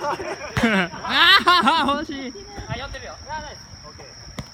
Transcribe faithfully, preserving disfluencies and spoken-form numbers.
ああ惜しい。 あ、寄ってるよ。オッケー。